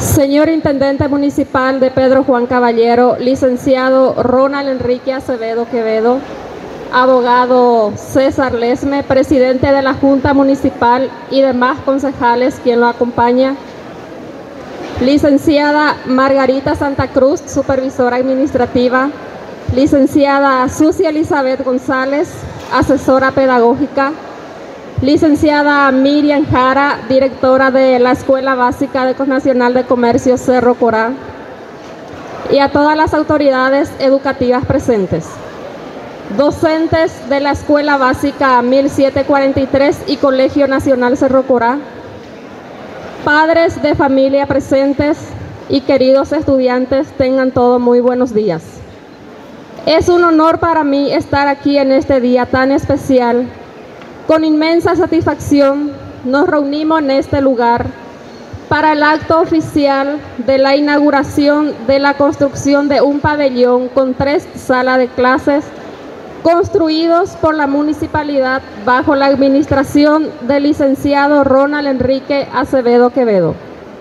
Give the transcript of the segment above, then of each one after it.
Señor Intendente Municipal de Pedro Juan Caballero, licenciado Ronald Enrique Acevedo Quevedo, abogado César Lesme, presidente de la Junta Municipal y demás concejales, quien lo acompaña, licenciada Margarita Santa Cruz, supervisora administrativa, licenciada Sucia Elizabeth González, asesora pedagógica, licenciada Miriam Jara, directora de la Escuela Básica Nacional de Comercio Cerro Corá, y a todas las autoridades educativas presentes, docentes de la Escuela Básica 1743 y Colegio Nacional Cerro Corá, padres de familia presentes y queridos estudiantes, tengan todos muy buenos días. Es un honor para mí estar aquí en este día tan especial. Con inmensa satisfacción nos reunimos en este lugar para el acto oficial de la inauguración de la construcción de un pabellón con 3 salas de clases construidos por la municipalidad bajo la administración del licenciado Ronald Enrique Acevedo Quevedo,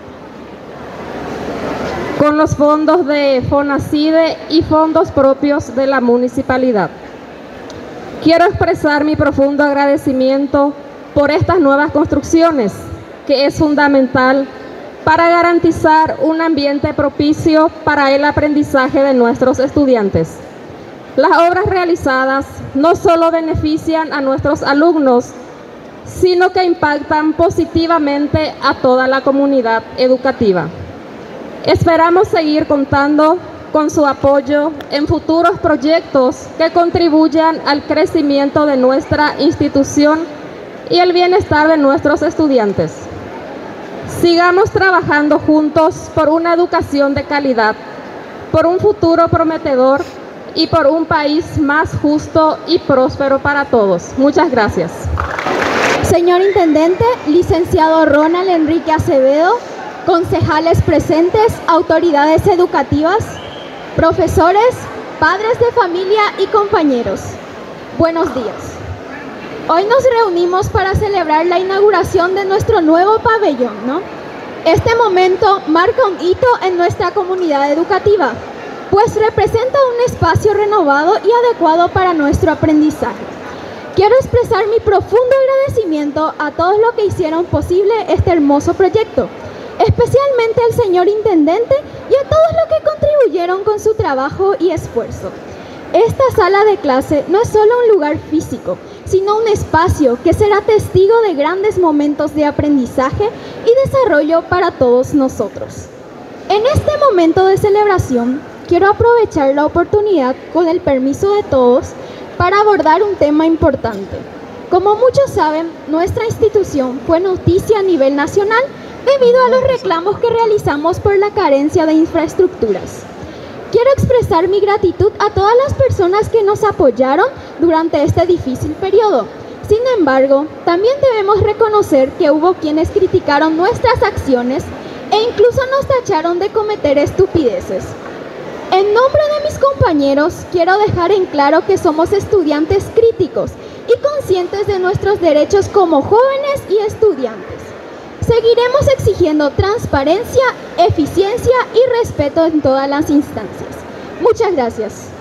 con los fondos de FONACIDE y fondos propios de la municipalidad. Quiero expresar mi profundo agradecimiento por estas nuevas construcciones, que es fundamental para garantizar un ambiente propicio para el aprendizaje de nuestros estudiantes. Las obras realizadas no solo benefician a nuestros alumnos, sino que impactan positivamente a toda la comunidad educativa. Esperamos seguir contando con su apoyo en futuros proyectos que contribuyan al crecimiento de nuestra institución y el bienestar de nuestros estudiantes. Sigamos trabajando juntos por una educación de calidad, por un futuro prometedor y por un país más justo y próspero para todos. Muchas gracias. Señor Intendente, licenciado Ronald Enrique Acevedo, concejales presentes, autoridades educativas, profesores, padres de familia y compañeros, buenos días. Hoy nos reunimos para celebrar la inauguración de nuestro nuevo pabellón, ¿no? Este momento marca un hito en nuestra comunidad educativa, pues representa un espacio renovado y adecuado para nuestro aprendizaje. Quiero expresar mi profundo agradecimiento a todos los que hicieron posible este hermoso proyecto, especialmente al señor Intendente y a todos los que contribuyeron con su trabajo y esfuerzo. Esta sala de clase no es solo un lugar físico, sino un espacio que será testigo de grandes momentos de aprendizaje y desarrollo para todos nosotros. En este momento de celebración, quiero aprovechar la oportunidad, con el permiso de todos, para abordar un tema importante. Como muchos saben, nuestra institución fue noticia a nivel nacional debido a los reclamos que realizamos por la carencia de infraestructuras. Quiero expresar mi gratitud a todas las personas que nos apoyaron durante este difícil periodo. Sin embargo, también debemos reconocer que hubo quienes criticaron nuestras acciones e incluso nos tacharon de cometer estupideces. En nombre de mis compañeros, quiero dejar en claro que somos estudiantes críticos y conscientes de nuestros derechos como jóvenes y estudiantes. Seguiremos exigiendo transparencia, eficiencia y respeto en todas las instancias. Muchas gracias.